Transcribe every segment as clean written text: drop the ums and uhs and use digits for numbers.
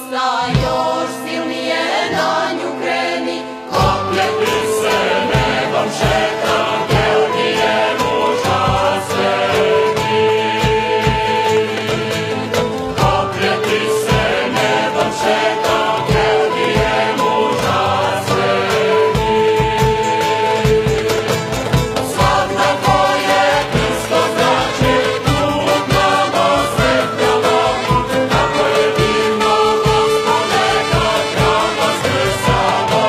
dosta, još silnije na nju kreni. Koplje ti se nebom šeta, Georgije muža sveti. Koplje ti se nebom šeta, Georgije muža sveti. Svakda tvoje Hristo zrače, put nama svetljava, kako je divno, Gospode, kad nama skrsava.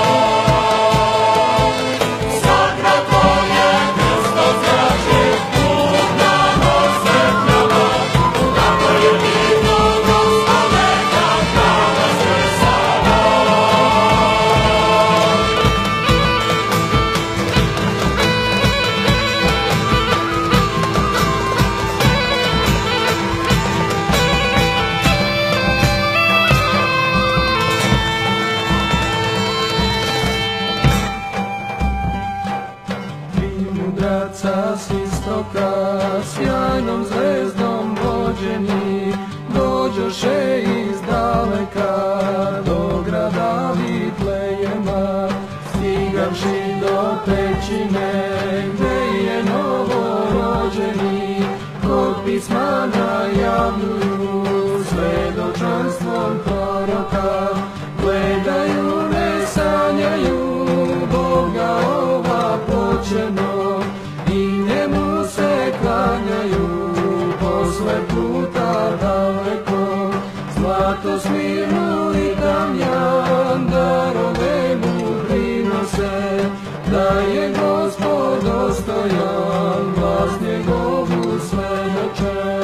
Svakda tvoje Hristo zrače, put nama svetljava, kako je divno, Gospode, kad nama skrsava. Vi mudraca s istoka, sjajnom zvezdom vođeni, dođoše iz daleka do grada Vitlejema, stigavši do pećine gde je novorođeni, kod pisma najavljuju svedočanstvom proroka, gledaju, ne sanjaju Boga ova počeno i njemu se klanjaju posle puta daleko. Zlato, smirnu i tamjan darove mu prinose, da je Gospod dostojan, glas njegovu svedoče.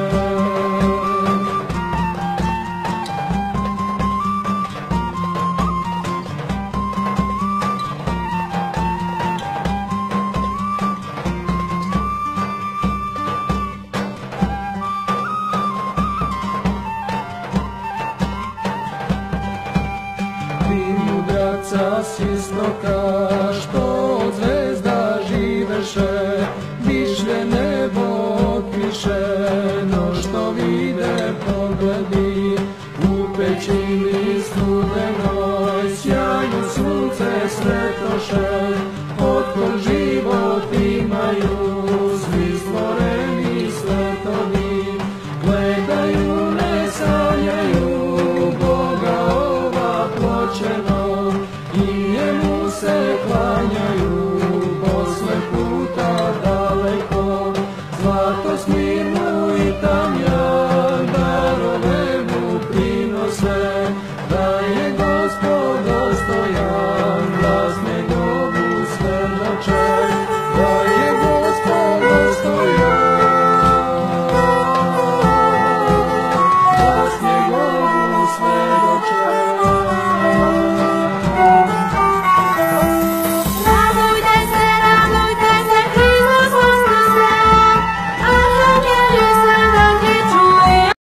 Vi mudraca s istoka, što od zvezda živeše, višlje nebo otkriše, no što vide pogledi u pećini studeni.